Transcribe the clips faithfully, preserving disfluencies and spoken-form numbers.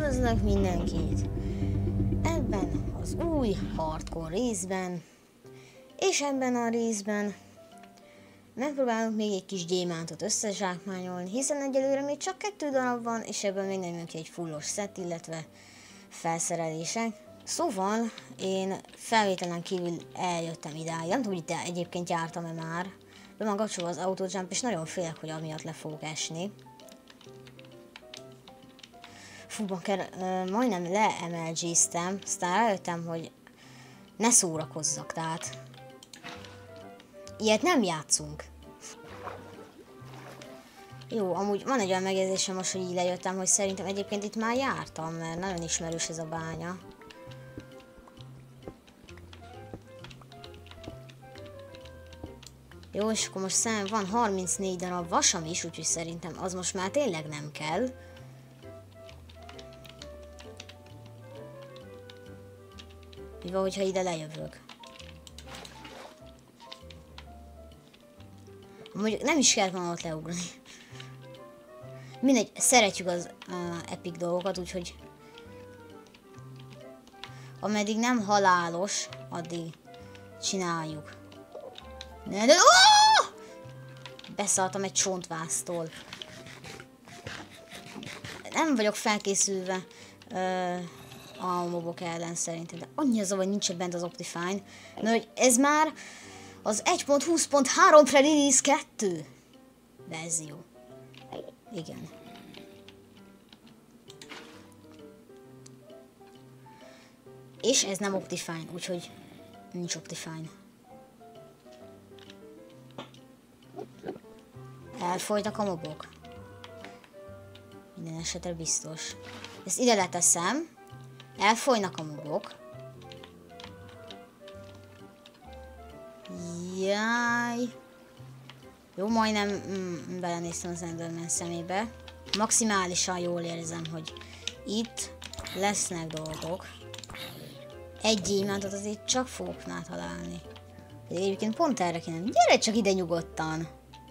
Üdvözlök mindenkit ebben az új hardcore részben, és ebben a részben megpróbálunk még egy kis gyémántot összezsákmányolni, hiszen egyelőre még csak kettő darab van, és ebből még nem jön ki egy fullos szett, illetve felszerelések. Szóval én felvételen kívül eljöttem idáig, nem tudom, hogy itt egyébként jártam-e már, de van kapcsolva az autojump, és nagyon félek, hogy amiatt le fogok esni. Fú, bakker, uh, majdnem le-emelgéztem, aztán rájöttem, hogy ne szórakozzak, tehát ilyet nem játszunk. Jó, amúgy van egy olyan megjegyzésem most, hogy így lejöttem, hogy szerintem egyébként itt már jártam, mert nagyon ismerős ez a bánya. Jó, és akkor most szám van harmincnégy darab vasam is, úgyhogy szerintem az most már tényleg nem kell. Mi van, hogyha ide lejövök? Mondjuk nem is kellett volna ott leugrani. Mindegy, szeretjük az uh, epic dolgokat, úgyhogy ameddig nem halálos, addig csináljuk. Ne, de... Oh! Beszaltam egy csontváztól. Nem vagyok felkészülve uh, a mobok ellen szerintem, de annyira zavar, hogy nincs bent az Optifine, mert hogy ez már az egy pont húsz pont három pre-release kettő verzió. Igen. És ez nem Optifine, úgyhogy nincs Optifine. Elfolytak a mobok. Minden esetre biztos. Ezt ide leteszem. Elfolynak a mobok. Jaj. Jó, majdnem mm, belenéztem az Enderman szemébe. Maximálisan jól érzem, hogy itt lesznek dolgok. Egy gyémántot azért csak fogok már találni. De egyébként pont erre kéne. Gyere csak ide nyugodtan.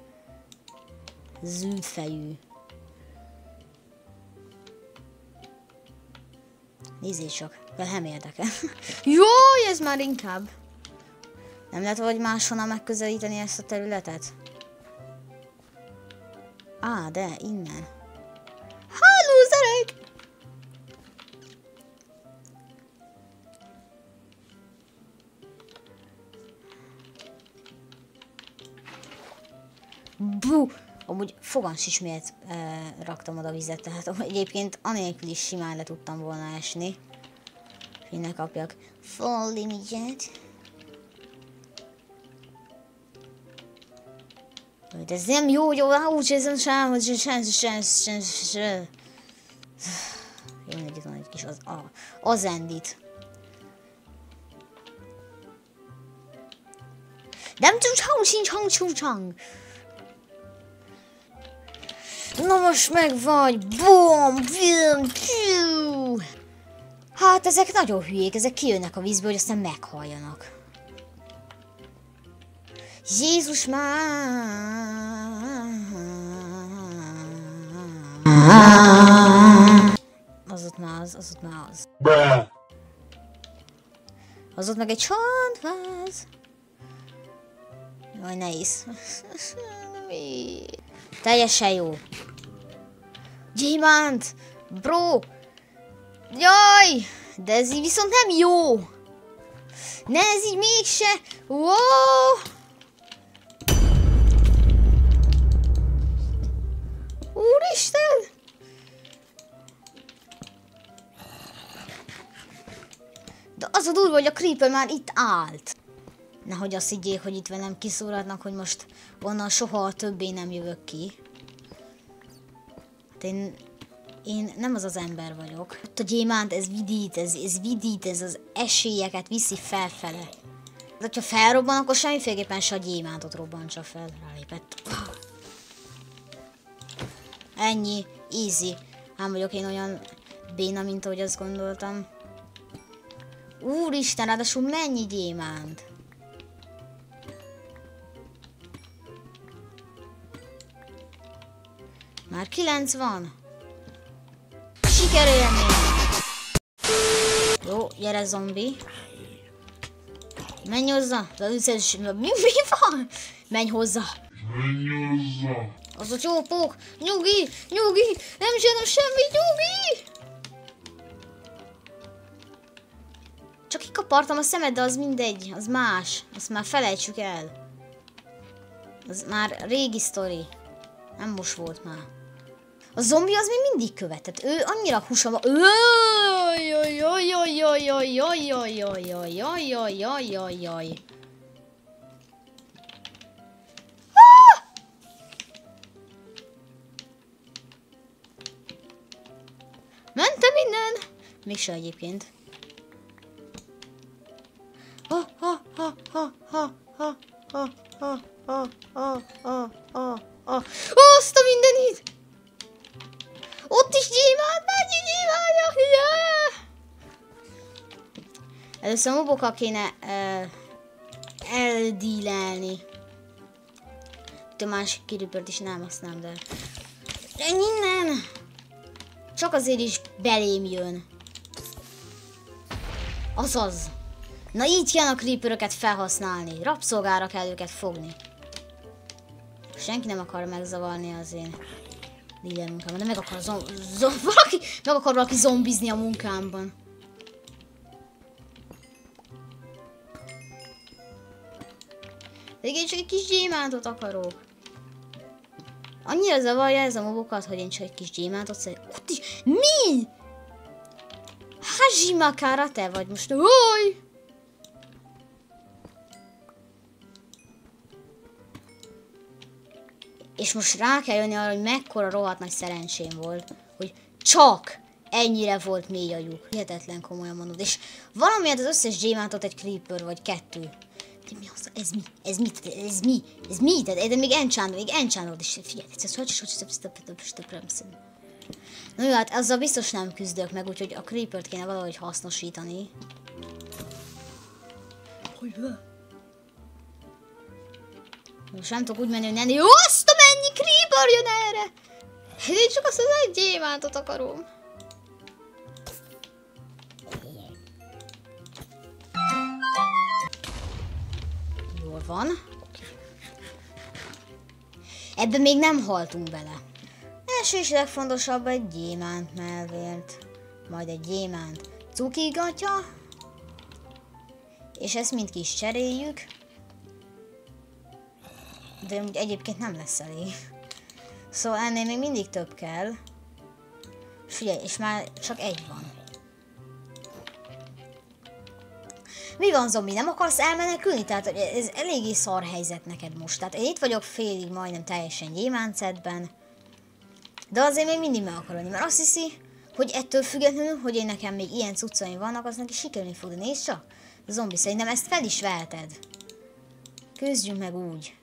Zűdfejű. Nézzél csak, velem érdekel. Jó, ez már inkább. Nem lehet vagy máshonnan megközelíteni ezt a területet? Á, de innen. Halló, zereg! Bú! Amúgy fogalmam sincs, miért e, raktam oda vizet, tehát egyébként anélkül is simán le tudtam volna esni. Hogy ne kapjak fall damage-et. De ez nem jó, jó, úgy ez sem, hogy sem, sem, sem, sem. Jó, egyet van egy kis az, a, az endit. Nem tudom, hang, sincs, hang, csúcs, hang. Na most meg vagy, bom, bim, piu. Hát ezek nagyon hülyék, ezek kijönnek a vízből, hogy aztán meghalljanak. Jézus már! Az ott már az, az ott már az. Az ott meg egy csontváz. Jaj, nehéz. Teljesen jó. Gyémánt! Bro! Jaj! De ez így viszont nem jó! Ne, ez így mégse! Wow! Úristen! De az a durva, hogy a creeper már itt állt. Nehogy azt higgyék, hogy itt velem kiszóratnak, hogy most onnan soha többé nem jövök ki. Hát én, én nem az az ember vagyok. Ott a gyémánt, ez vidít, ez, ez vidít, ez az esélyeket viszi felfele. De ha felrobban, akkor semmiféleképpen se a gyémántot robbantsa fel. Rálépett. Ennyi, easy. Nem vagyok én olyan béna, mint ahogy azt gondoltam. Úristen, ráadásul mennyi gyémánt. Már kilenc van. Sikerélmény. gyere zombi. Menj hozzá. Mi, mi van? Menj hozzá. Menj hozzá. Az a csópók. Nyugi, nyugi. Nem csinálom semmit, nyugi. Csak kikapartam a szemed, de az mindegy. Az más. Azt már felejtsük el. Az már régi sztori. Nem most volt már. A zombi az még mindig követett. Ő annyira húsa van. Mentem innen. Mégse egyébként. Ha ha ha ha ha ha ha ha ha ha ha ha ha. Azt a mindenit! Ott is gyémánt, mennyi gyémántja! Yeah! Először a mobokkal kéne uh, eldílelni. A másik creepert is nem használom, de... De innen! Csak azért is belém jön. Azaz. Na így kell a creeperöket felhasználni. Rabszolgára kell őket fogni. Senki nem akar megzavarni az én dealer munkámban, de meg akar zom zom valaki, meg akar valaki zombizni a munkámban. De én csak egy kis gyémántot akarok. Annyira zavarja ez a mobokat, hogy én csak egy kis gyémántot szeretnék. Ott is. Mi? Hajima karate vagy most? Oj! És most rá kell jönni arra, hogy mekkora rohadt nagy szerencsém volt, hogy csak ennyire volt mély a lyuk. Hihetetlen, komolyan mondod. És valamiért az összes gyémántot egy creeper vagy kettő. De mi az? Ez mi? Ez mi? Ez mi? Ez mi? De még enchantod, még enchantod is. Figyelj, ez hogy is, hogy is, na jó, hát azzal biztos nem küzdök meg, úgyhogy a creepert kéne valahogy hasznosítani. Hogy be? Most nem tudok úgy menni, hogy ne... Azt a mennyi creeper jön erre! Én csak azt az egy gyémántot akarom. Jól van. Ebben még nem haltunk bele. Első és legfontosabb egy gyémánt mellvért. Majd egy gyémánt cukigatya. És ezt mind ki is cseréljük. De egyébként nem lesz elég. Szóval ennél még mindig több kell. Figyelj, és már csak egy van. Mi van, zombi? Nem akarsz elmenekülni? Tehát ez eléggé szar helyzet neked most. Tehát én itt vagyok félig, majdnem teljesen gyémántszedben. De azért még mindig meg akar lenni, mert azt hiszi, hogy ettől függetlenül, hogy én nekem még ilyen cuccaim vannak, az neki sikerülni fog. De nézd csak! Zombi, szerintem ezt fel is veheted. Küzdjünk meg úgy.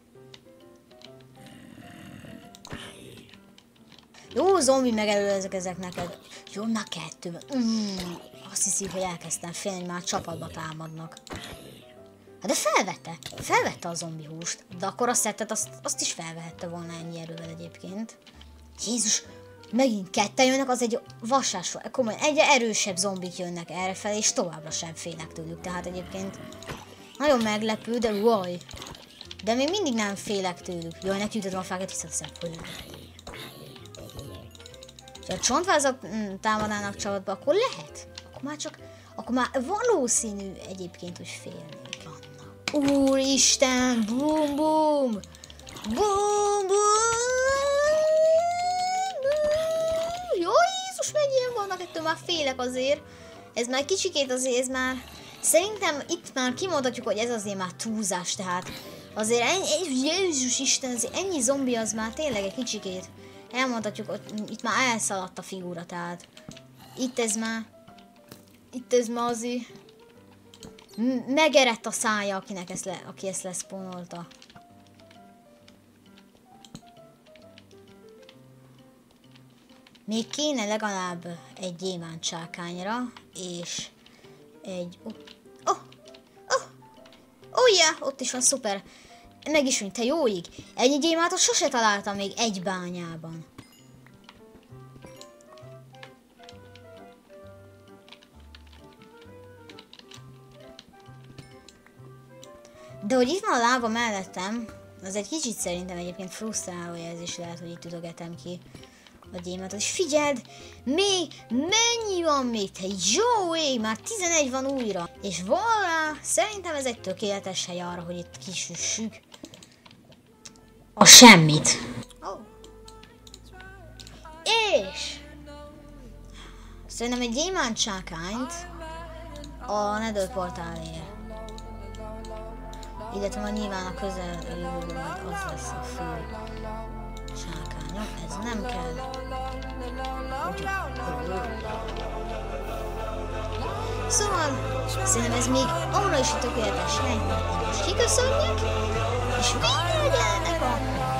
Jó, zombi megelőzök ezek neked. Jó, na kettő. Mm, azt hiszi, hogy elkezdtem félni, hogy már csapatba támadnak. Hát de felvette. Felvette a zombi húst. De akkor azt szettet, azt, azt is felvehette volna ennyi erővel egyébként. Jézus, megint ketten jönnek, az egy vasás, komolyan egyre erősebb zombik jönnek errefelé, és továbbra sem félek tőlük. Tehát egyébként nagyon meglepő, de uaj. De még mindig nem félek tőlük. Jaj, ne gyűjtöm a fákat, visszateszem. Ha a csontvázak támadnának csapatba, akkor lehet. Akkor már csak, akkor már valószínű egyébként, hogy félnék annak. Úristen, bum bum! Bum bum! Jó, Jézus, mennyien vannak, ettől már félek azért. Ez már kicsikét azért, ez már... Szerintem itt már kimondhatjuk, hogy ez azért már túlzás, tehát azért ennyi, Jézus Isten, azért ennyi zombi az már tényleg egy kicsikét. Elmondhatjuk, hogy itt már elszaladt a figura, tehát itt ez már, itt ez már azért megerett a szája, akinek ezt le, aki ezt leszpónolta. Még kéne legalább egy gyémánt csákányra, és egy... Oh, oh, oh, oh yeah, ott is van, szuper. Meg is mint te jóig. Ennyi gyémántot sose találtam még egy bányában. De hogy itt van a lába mellettem, az egy kicsit szerintem egyébként frusztráló jelzés lehet, hogy itt ütögetem ki a gyémántot. És figyeld, még mennyi van még, te jó ég, már tizenegy van újra. És volna, szerintem ez egy tökéletes hely arra, hogy itt kisüssük a semmit. Oh. És szerintem egy gyémánt csákányt a Nether portál ér. Illetve majd nyilván a közeljövőben majd az lesz a fő sákánya. Ez nem kell. Szóval szerintem ez még arra is a tökéletes hely, hogy most kiköszönjek, és végre legyenek a